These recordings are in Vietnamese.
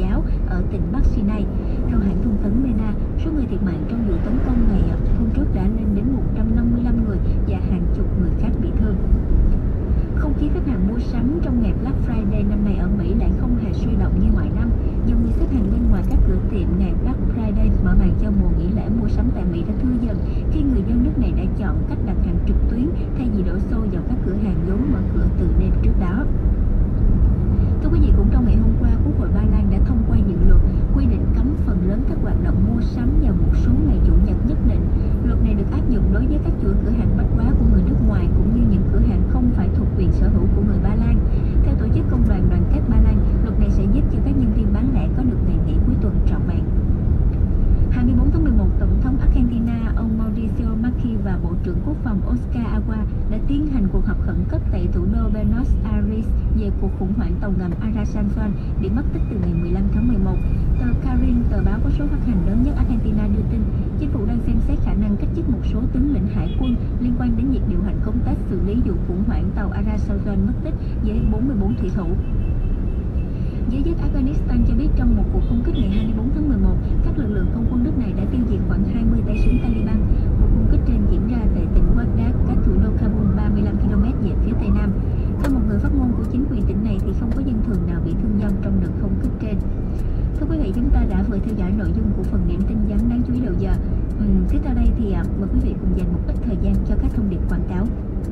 giáo ở tỉnh Bắc Sinai. Theo hãng thông tấn MENA, số người thiệt mạng trong vụ tấn công này hôm trước đã lên đến 155 người và hàng chục người khác bị thương. Không khí khách hàng mua sắm trong ngày Black Friday năm nay ở Mỹ lại không hề sôi động như mọi năm. Dòng người xếp hàng bên ngoài các cửa tiệm ngày Black Friday mở màn cho mùa nghỉ lễ mua sắm tại Mỹ đã thưa dần khi người dân nước này đã chọn cách đặt hàng trực tuyến thay vì đổ xô vào các cửa hàng vốn mở cửa từ đêm trước đó. Thưa quý vị, cũng trong ngày hôm qua, Quốc hội Ba Lan đã thông qua dự luật quy định cấm phần lớn các hoạt động mua sắm vào một số ngày chủ nhật nhất định. Luật này được áp dụng đối với các chuỗi cửa hàng bách hóa của người nước ngoài cũng như những cửa hàng không phải thuộc quyền sở hữu của người Ba Lan. Theo tổ chức Công đoàn Đoàn kết Ba Lan, luật này sẽ giúp cho các nhân viên bán lẻ có được ngày nghỉ cuối tuần trọn vẹn. 24 tháng 11, Tổng thống Argentina ông Mauricio Macri và Bộ trưởng Quốc phòng Oscar Agua đã tiến hành cuộc họp khẩn cấp tại thủ đô Buenos Aires về cuộc khủng hoảng tàu ngầm San bị mất tích từ ngày 15 tháng 11. Tờ Clarín, tờ báo có số phát hành lớn nhất Argentina đưa tin, chính phủ đang xem xét khả năng cách chức một số tướng lĩnh hải quân liên quan đến việc điều hành công tác xử lý vụ khủng hoảng tàu San mất tích với 44 thủy thủ. Giới chức Afghanistan cho biết trong một cuộc không kích ngày 24 tháng 11, các lực lượng không quân nước này đã tiêu diệt khoảng 20 tay súng Taliban. Cuộc không kích trên diễn ra tại tỉnh Baghdad, cách thủ đô Kabul 35 km về phía tây nam. Theo một người phát ngôn của chính quyền tỉnh này thì không có dân thường nào bị thương vong trong đợt không kích trên. Thưa quý vị, chúng ta đã vừa theo dõi nội dung của phần điểm tin vắn đáng chú ý đầu giờ. Tiếp theo đây thì mời quý vị cùng dành một ít thời gian cho các thông điệp quảng cáo.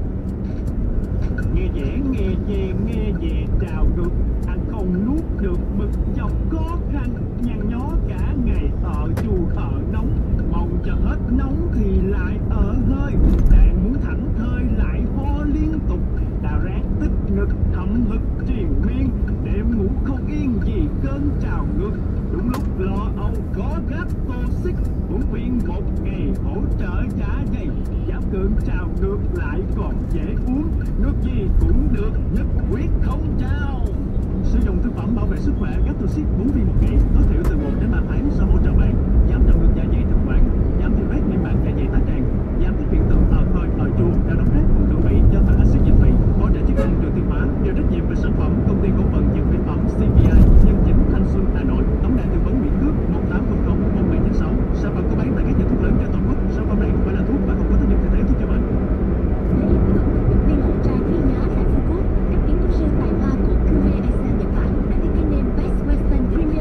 Nghe về trào ngược, ăn không nuốt được mực dọc khó khăn, nhăn nhó cả ngày ở dù thở nóng, mong cho hết nóng thì lại ở hơi, đang muốn thảnh thơi lại ho liên tục, đào ráng tức ngực hậm hực triền miên, đêm ngủ không yên vì cơn trào ngược, đúng lúc lo âu có gáp tô xích, muốn khuyên một ngày hỗ trợ giá dày, giảm cơn trào ngược lại còn dễ uống, nước gì cũng được, nhất quyết không trao. Sử dụng thực phẩm bảo vệ sức khỏe Gastrosip 4 viên một ngày, tối thiểu từ 1 đến 3 tháng sẽ hỗ trợ bạn giảm trào ngược dạ dày thực quản, giảm thiểu rét niêm mạc dạ dày tá tràng, giảm các hiện tượng hơi chua, đau đốc rát cùng thượng vị do tăng axit dịch vị, hỗ trợ chức năng đường tiêu hóa. Chịu trách nhiệm về sản phẩm công ty cổ phần dược mỹ phẩm CPI, Nhân Chính, Thanh Xuân, Hà Nội. Tổng đài tư vấn miễn cước 1800 1796. Sản phẩm có bán tại các nhà thuốc lớn trên toàn quốc. Sản phẩm này không phải là thuốc và không có tác dụng thay thế thuốc chữa bệnh. Lễ được thưởng thức được viên hậu trai quý giá tại Phú Quốc, các kiến trúc sư tài hoa của Khương Nhật Bản đã được cái name Best Western Premier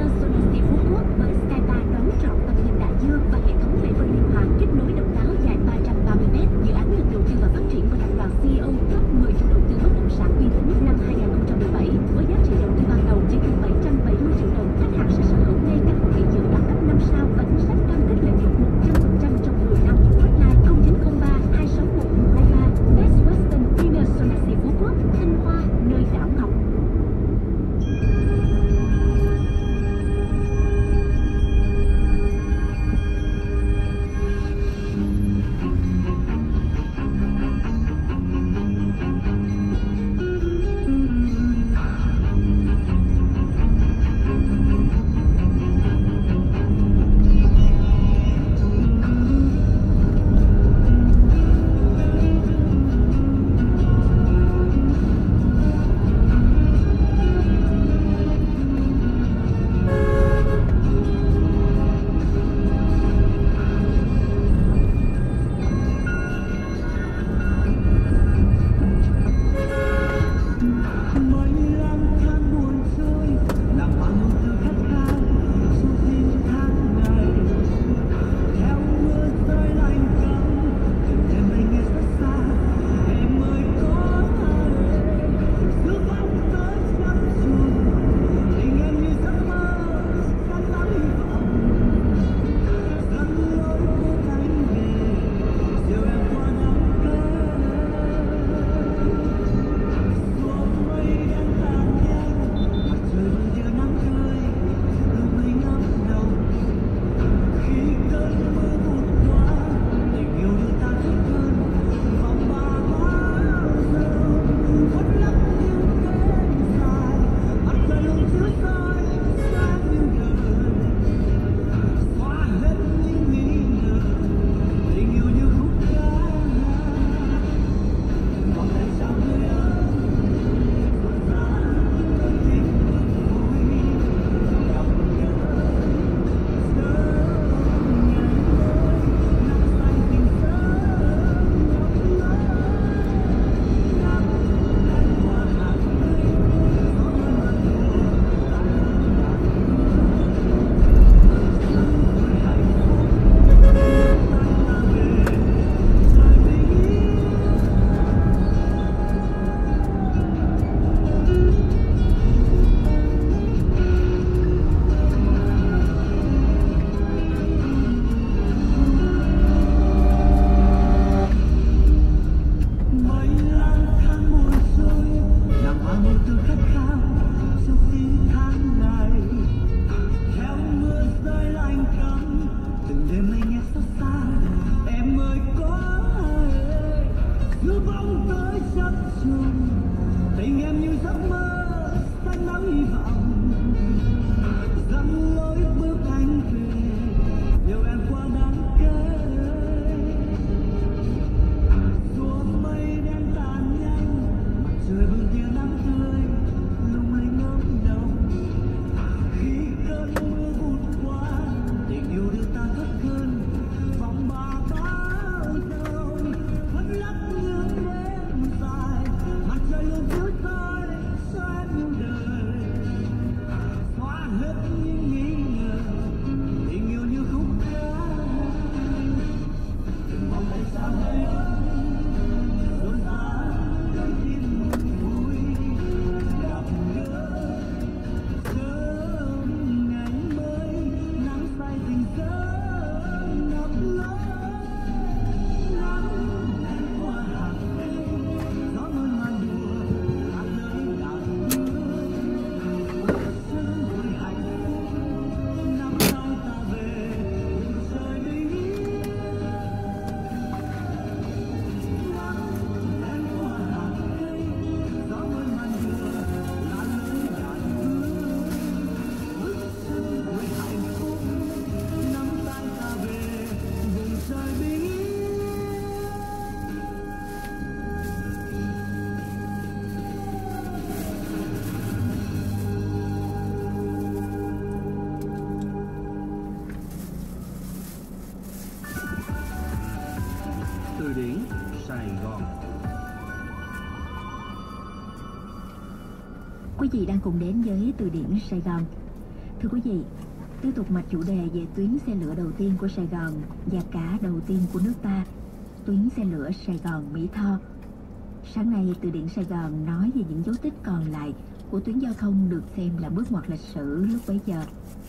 vị đang cùng đến với từ điển Sài Gòn. Thưa quý vị, tiếp tục mạch chủ đề về tuyến xe lửa đầu tiên của Sài Gòn và cả đầu tiên của nước ta, tuyến xe lửa Sài Gòn - Mỹ Tho. Sáng nay, từ điển Sài Gòn nói về những dấu tích còn lại của tuyến giao thông được xem là bước ngoặt lịch sử lúc bấy giờ.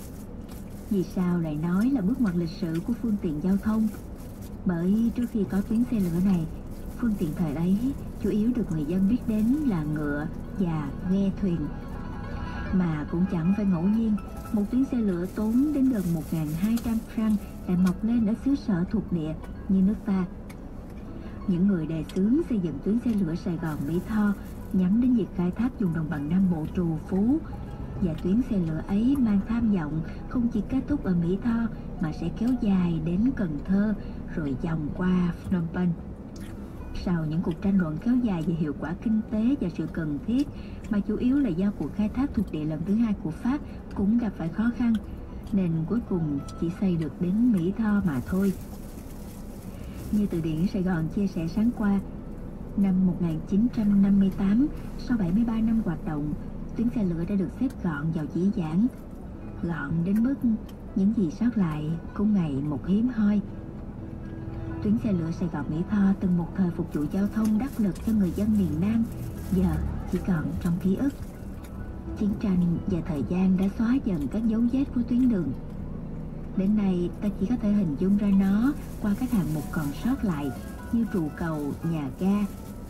Vì sao lại nói là bước ngoặt lịch sử của phương tiện giao thông? Bởi trước khi có tuyến xe lửa này, phương tiện thời ấy chủ yếu được người dân biết đến là ngựa và ghe thuyền. Mà cũng chẳng phải ngẫu nhiên, một tuyến xe lửa tốn đến gần 1.200 franc lại mọc lên ở xứ sở thuộc địa như nước ta. Những người đề xướng xây dựng tuyến xe lửa Sài Gòn - Mỹ Tho nhắm đến việc khai thác vùng đồng bằng Nam Bộ trù phú. Và tuyến xe lửa ấy mang tham vọng không chỉ kết thúc ở Mỹ Tho mà sẽ kéo dài đến Cần Thơ rồi vòng qua Phnom Penh. Sau những cuộc tranh luận kéo dài về hiệu quả kinh tế và sự cần thiết mà chủ yếu là do cuộc khai thác thuộc địa lần thứ hai của Pháp cũng gặp phải khó khăn, nên cuối cùng chỉ xây được đến Mỹ Tho mà thôi. Như từ điển Sài Gòn chia sẻ sáng qua, năm 1958, sau 73 năm hoạt động, tuyến xe lửa đã được xếp gọn vào dĩ vãng. Gọn đến mức những gì sót lại cũng ngày một hiếm hoi. Tuyến xe lửa Sài Gòn - Mỹ Tho từng một thời phục vụ giao thông đắc lực cho người dân miền Nam, giờ chỉ còn trong ký ức. Chiến tranh và thời gian đã xóa dần các dấu vết của tuyến đường. Đến nay, ta chỉ có thể hình dung ra nó qua các hạng mục còn sót lại như trụ cầu, nhà ga.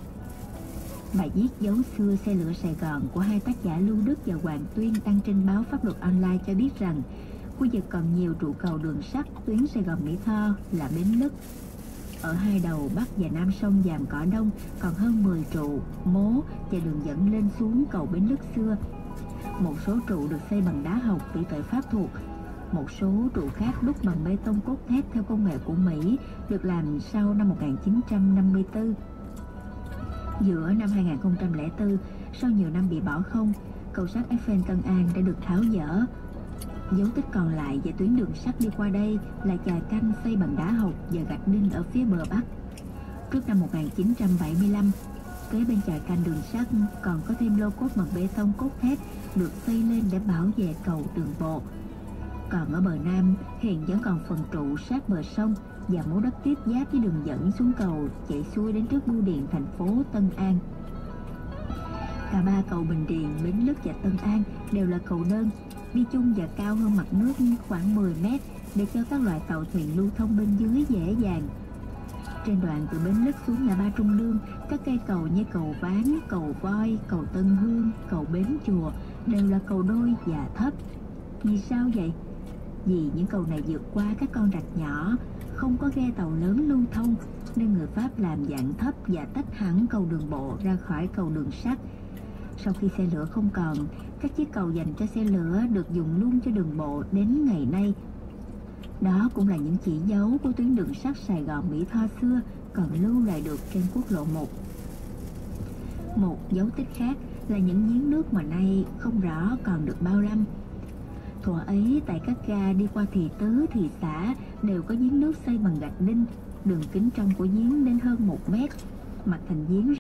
Bài viết Dấu xưa xe lửa Sài Gòn của hai tác giả Lưu Đức và Hoàng Tuyên đăng trên báo Pháp Luật Online cho biết rằng khu vực còn nhiều trụ cầu đường sắt tuyến Sài Gòn - Mỹ Tho là bến lức. Ở hai đầu Bắc và Nam sông Vàm Cỏ Đông còn hơn 10 trụ, mố và đường dẫn lên xuống cầu bến lức xưa. Một số trụ được xây bằng đá hộc vì thời Pháp thuộc. Một số trụ khác đúc bằng bê tông cốt thép theo công nghệ của Mỹ, được làm sau năm 1954. Giữa năm 2004, sau nhiều năm bị bỏ không, cầu sắt Eiffel Tân An đã được tháo dỡ. Dấu tích còn lại về tuyến đường sắt đi qua đây là chài canh xây bằng đá hộc và gạch đinh ở phía bờ Bắc. Trước năm 1975, kế bên chài canh đường sắt còn có thêm lô cốt bằng bê tông cốt thép được xây lên để bảo vệ cầu đường bộ. Còn ở bờ Nam, hiện vẫn còn phần trụ sát bờ sông và mố đất tiếp giáp với đường dẫn xuống cầu chạy xuôi đến trước bưu điện thành phố Tân An. Cả ba cầu Bình Điền, Bến Lức và Tân An đều là cầu đơn, đi chung và cao hơn mặt nước khoảng 10 mét để cho các loại tàu thuyền lưu thông bên dưới dễ dàng. Trên đoạn từ Bến Lức xuống ngã ba Trung Lương, các cây cầu như cầu Ván, cầu Voi, cầu Tân Hương, cầu Bến Chùa đều là cầu đôi và thấp. Vì sao vậy? Vì những cầu này vượt qua các con rạch nhỏ, không có ghe tàu lớn lưu thông, nên người Pháp làm dạng thấp và tách hẳn cầu đường bộ ra khỏi cầu đường sắt. Sau khi xe lửa không còn, các chiếc cầu dành cho xe lửa được dùng luôn cho đường bộ đến ngày nay. Đó cũng là những chỉ dấu của tuyến đường sắt Sài Gòn - Mỹ Tho xưa còn lưu lại được trên quốc lộ 1. Một dấu tích khác là những giếng nước mà nay không rõ còn được bao năm. Thuở ấy, tại các ga đi qua thị tứ, thị xã đều có giếng nước xây bằng gạch đinh, đường kính trong của giếng đến hơn 1 mét, mặt thành giếng